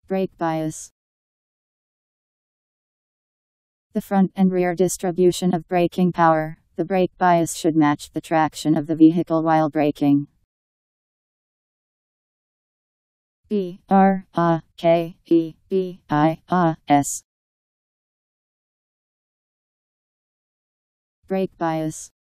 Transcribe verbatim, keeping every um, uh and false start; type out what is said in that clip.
Brake bias. The front and rear distribution of braking power. The brake bias should match the traction of the vehicle while braking. B R A K E B I A S. Brake bias.